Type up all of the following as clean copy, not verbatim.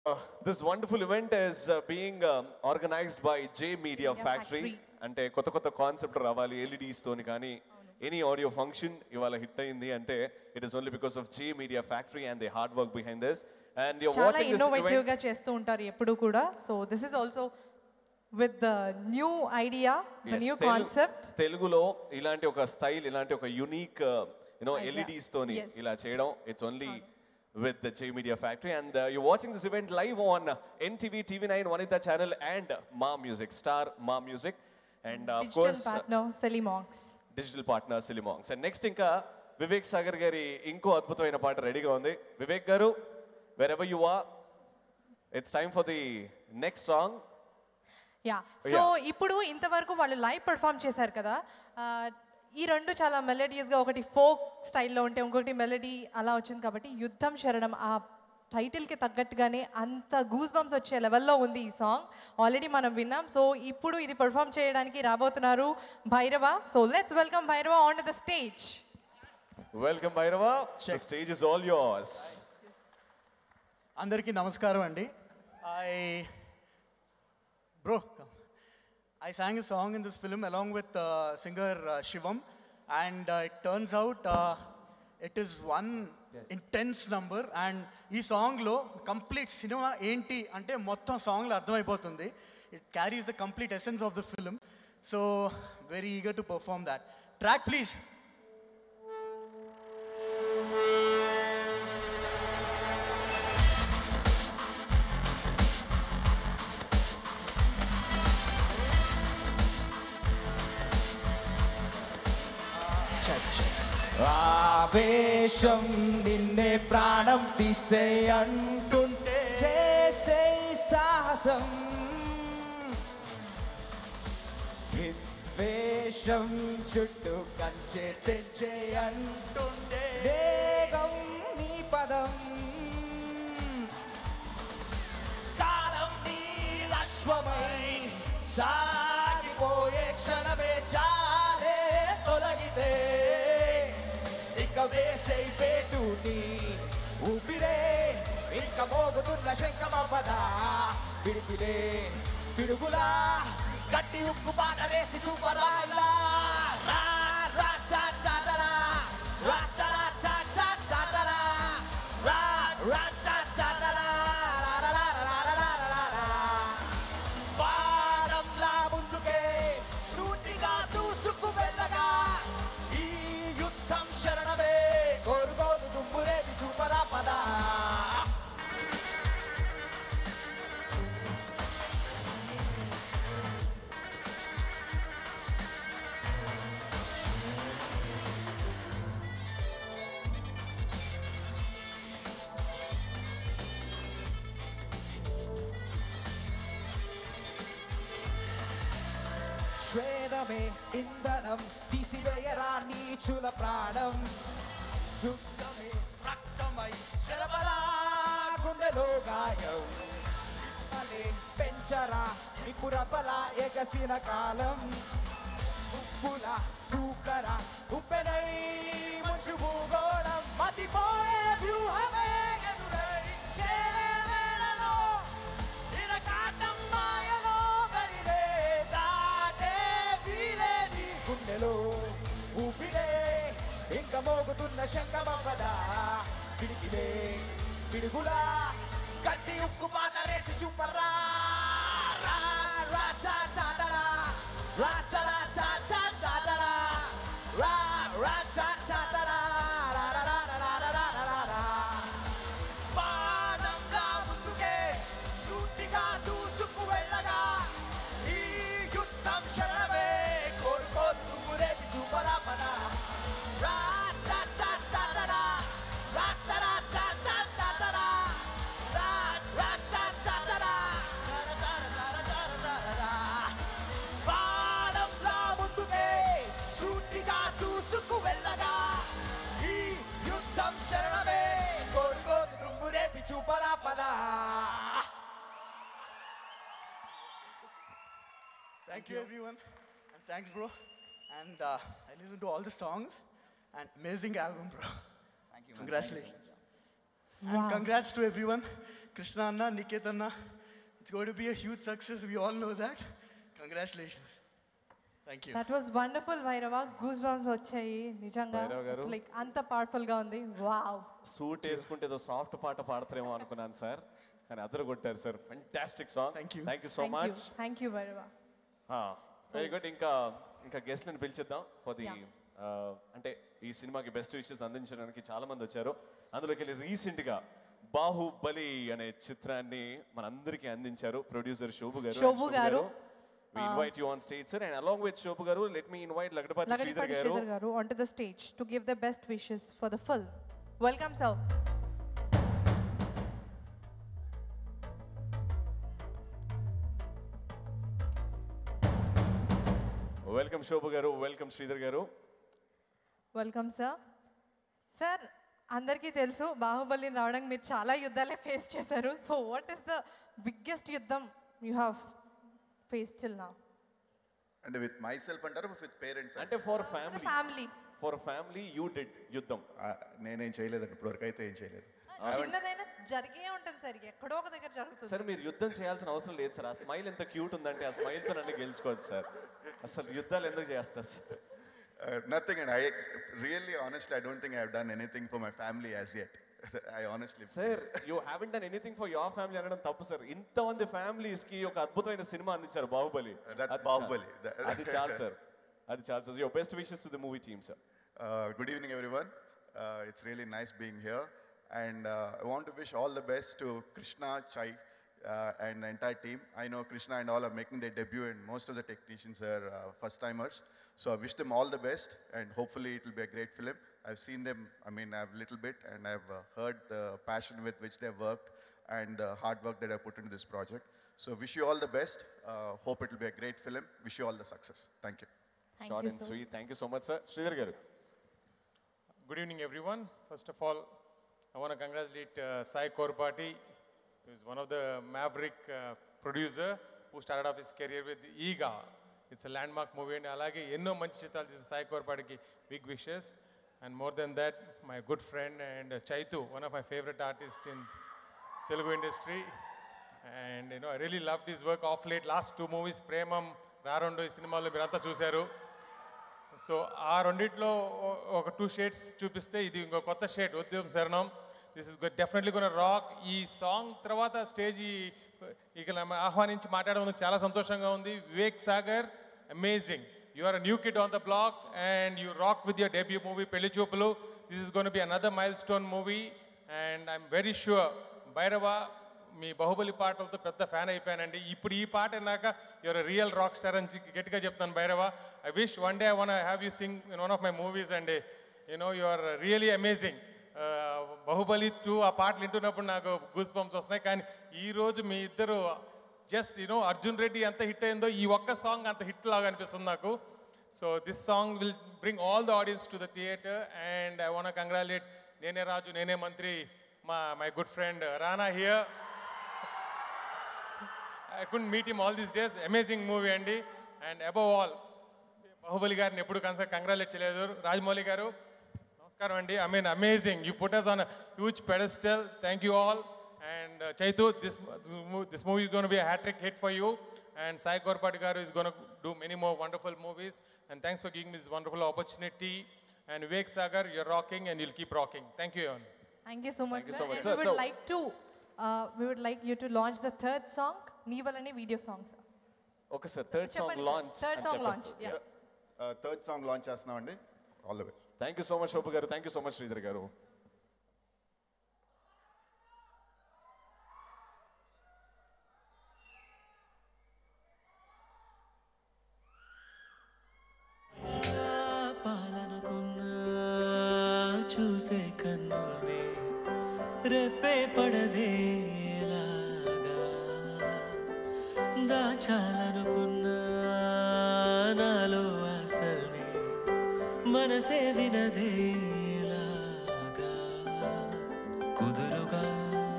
This wonderful event is being organized by J Media Factory. అంటే కొత్త కొత్త concept రావాలి ఎల్ఈడీస్ తోని కానీ ఎనీ ఆడియో ఫంక్షన్ ఇవాళ హిట్ అయింది అంటే it is only because of J media factory and they hard work behind this and you are watching this innovative గా చేస్తూ ఉంటారు ఎప్పుడు కూడా so this is also with the new idea the new concept తెలుగులో ఇలాంటి ఒక style ఇలాంటి ఒక యూనిక్ ఎల్ఈడీస్ తోని ఇలా చేయడం it's only with the J Media Factory and you're watching this event live on NTV TV9 Vanita channel and Ma Music Star Ma Music and of course partner Sillymonks digital partner Sillymonks and next inka Vivek Sagar gari inko adbhutamaina paata ready ga undi Vivek garu wherever you are it's time for the next song so ippudu intavaraku vallu live perform chesaru kada ఈ రెండు చాలా మెలోడియస్గా ఒకటి folk స్టైల్లో ఉంటే ఇంకొకటి melody అలా వచ్చింది కాబట్టి యుద్ధం శరణం ఆ టైటిల్కి తగ్గట్టుగానే అంత గూస్ బంప్స్ వచ్చే లెవెల్లో ఉంది ఈ సాంగ్ ఆల్రెడీ మనం విన్నాం సో ఇప్పుడు ఇది పర్ఫామ్ చేయడానికి రాబోతున్నారు Bhairava so let's welcome Bhairava on to the stage welcome Bhairava the stage is all yours అందరికీ నమస్కారం అండి I sang a song in this film along with singer Shivam and it turns out it is one intense number and ee song lo complete cinema enti ante mottham song lo ardhamayipotundi it carries the complete essence of the film so very eager to perform that track please ఆవేశం నిన్నే ప్రాణం తీసే అంటుంటే చేసే సాహసం విద్వేషం చుట్టూ కంచె తెచ్చే అంటుంటే వేగం నీ పదం కాలం నీ అశ్వమై సాగిపోయే క్షణమే చాలే తొలగితే వేసే పేటుని ఊపిరే ఇంక మోగుతున్న శంఖమవ్వదా పిడిపిలే పిడుగులా గట్టి ఉక్కు పాట వేసి చూపరా ఇలా రా రా తా తా తా రా రా తా తా తా తా తా రా రా రా తా తా తా రా రా రా రా రా రా రా పాడంలా ముందుకే సూటిగా దూసుకు వెళ్ళగా ఈ యుద్ధం శరణమే కోరుకోదు దుమ్మురేది చూపరా పదా శ్వేతమే ఇంధనం తీసివేయరా నీచుల ప్రాణం యుద్ధమే రక్తమై శరబలా గుండెలో గాయం అలే పెంచరా నిపురబలా ఎగసిన కాలం ఉప్పుల దూకరా ఉప్పెనై మంచు భూగోళం మతిపోయే వ్యూహమే ఎదురై చేరే వేళలో ఇరకాటం మాయలో గడిలే దాటే వీలేది గుండెలో ఊపిరే ఇంక మోగుతున్న శంఖమవ్వదా పిడికిలే పిడుగులా గట్టి ఉక్కు పాత రేసి చూపరా రా రా తా తా తా రా రా తా తా తా తా తా రా రా రా తా తా తా రా రా రా రా రా రా రా పాడంలా ముందుకే సూటిగా దూసుకు వెళ్ళగా ఈ యుద్ధం శరణమే కోరుకోదు దుమ్మురేపి చూపరా పదా రా తా తా తా తా రా రా తా తా తా తా తా రా రా రా తా తా తా రా రా రా రా రా రా పాడంలా ముందుకే సూటిగా దూసుకు వెళ్ళగా ఈ యుద్ధం శరణమే కోరుకోదు దుమ్మురేపి చూపరా పదా thank you everyone and thanks bro and I listened to all the songs and amazing album bro thank you congratulations and congrats to everyone Krishna Anna, Niket Anna. It's going to be a huge success. We all know that. Congratulations. Thank you. That was wonderful Bhairava. Goose bumps వచ్చాయి నిజంగా. భైరవ గారు. Like అంత powerful గా ఉంది. Wow. Suit వేసుకుంటే ఏదో soft పాట పాడతారేమో అనుకున్నాను సార్, కానీ అద్దరు కొట్టారు sir. Fantastic song. Thank you. Thank you so much. Thank you Bhairava. Very good. ఇంకా గెస్ట్లను పిలిచిద్దాం ఫర్ ది అంటే ఈ సినిమాకి బెస్ట్ విషెస్ అందించడానికి చాలా మంది వచ్చారు. అందులోకి వెళ్ళి రీసెంట్గా బాహుబలి అనే చిత్రాన్ని మనందరికీ అందించారు ప్రొడ్యూసర్ శోభు గారు. We invite you on stage, sir, and along with Shobhu garu, let me invite Lagdapati Sridhar garu onto the stage to give the best wishes for the film. Welcome, sir. Welcome Shobhu garu, welcome Sridhar garu. Welcome, sir. Sir, అందరికీ తెలుసు బాహుబలి రావడానికి మీరు చాలా యుద్ధాలే face చేశారు. So what is the biggest యుద్ధం you have face till now? అంటే with myself అంటారు, విత్ పేరెంట్స్ అంటే for family, family you did యుద్ధం. నేనేం చేయలేదండి, ఇప్పటివరకు అయితే ఏం చేయలేదు. చిన్నదైనా జరిగే ఉంటుంది సార్, ఎక్కడో ఒక దగ్గర జరుగుతుంది. సార్ మీరు యుద్ధం చేయాల్సిన అవసరం లేదు సార్. ఆ స్మైల్ ఎంత క్యూట్ ఉందంటే ఆ స్మైల్తో నన్ను గెలుచుకోవచ్చు సార్. అసలు యుద్ధాలు ఎందుకు చేస్తారు sir? Nothing, and I really, honestly, I don't think I have done anything for my family as yet. I honestly. Sir, you haven't done anything for your family అనడం తప్పు సార్. ఇంతమంది ఫ్యామిలీస్ కి ఒక అద్భుతమైన సినిమా అందించారు Baahubali. That's Bahubali. అది చాలు sir, అది చాలు sir. Your best wishes to the movie team, sir. Good evening, everyone. It's really nice being here, and I want to wish all the best to Krishna, Chai, and the entire team. I know Krishna and all are making their debut, and most of the technicians are first-timers. So I wish them all the best, and hopefully it will be a great film. I've seen them, I've little bit, and I've heard the passion with which they've worked and the hard work that I've put into this project. So wish you all the best. Hope it will be a great film. Wish you all the success. Thank you. Short and sweet. Thank you so much, sir. Sridhar garu. Good evening, everyone. First of all, I want to congratulate Sai Korpati, who is one of the maverick producer who started off his career with Eega. It's a landmark movie, and alage enno manchi chitralu chesi Sai Korpatiki big wishes. And more than that, my good friend and Chaitu, one of my favorite artists in Telugu industry. And you know, I really loved his work off late. Last two movies, Premam, Rarondo, ఈ సినిమాలో మీరంతా చూశారు. So ఆ రెండిట్లో ఒక 2 shades చూపిస్తే ఇది ఇంకో కొత్త షేడ్ ఉద్యమం శరణం. This is definitely gonna rock. ఈ సాంగ్ తర్వాత స్టేజ్ ఇక ఆహ్వానించి మాట్లాడడం చాలా సంతోషంగా ఉంది. Vivek Sagar, amazing. You are a new kid on the block and you rock with your debut movie Pelli Choopulu. This is going to be another milestone movie, and I'm very sure Bhairava మీ బాహుబలి పాటలతో పెద్ద fan అయిపోయానండి. ఇప్పుడు ఈ పాట అన్నాక your a real rock star అని గట్టిగా చెప్తాను Bhairava. I wish one day I want have you sing in one of my movies అండి. You know you are really amazing. Baahubali 2 ఆ పాటలు వింటున్నప్పుడు నాకు గూస్ బంప్స్ వస్తున్నాయి. కానీ ఈరోజు మీ ఇద్దరు జస్ట్ యూనో అర్జున్ రెడ్డి ఎంత హిట్ అయిందో ఈ ఒక్క సాంగ్ అంత హిట్ లాగా అనిపిస్తుంది నాకు. So this song will bring all the audiences to the theatre, and I want congratulate Nene Raju Nene Mantri, my good friend Rana here. I couldn't meet him all these days. Amazing movie అండి. And above all, Baahubali గారిని ఎప్పుడు congratulate చేయలేదు. రాజమౌళి గారు నమస్కారం అండి. I mean amazing. You put us on a huge pedestal. Thank you all. And Chaitu, this movie is going to be a hat-trick hit for you. And Sai Korpati garu is going to do many more wonderful movies. And thanks for giving me this wonderful opportunity. And Vivek Sagar, you're rocking and you'll keep rocking. Thank you, everyone. Thank you so much, Thank you sir. so much, And sir. we would like you to launch the third song, Neevalani video song, sir. Okay sir, third song launch. Third song launch. Yeah. Third song launch చేస్తున్నామండి. All the best. Thank you so much Shobha గారు. Thank you so much Sridhar గారు. చూసే కన్నుల్ని రెప్పే పడదేలాగా దాచాలనుకున్నా నాలో అసల్ని మనసే వినదేలాగా కుదురుగా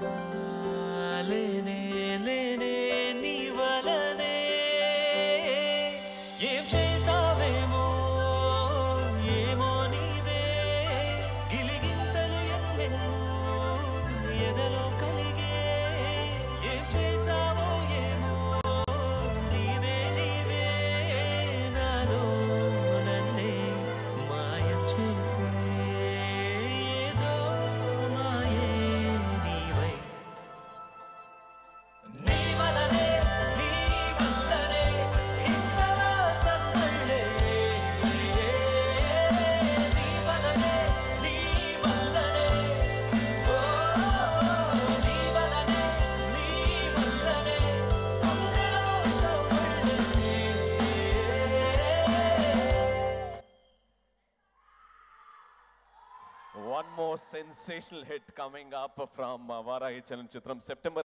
లేనే లేనే నీ వలనే ఏం చేసావేమో ఏమో నీవే గిలిగింతలు ఎన్నెన్నో ఎదలో కలిగే one more sensational hit coming up from Varahi Chalanchitram, September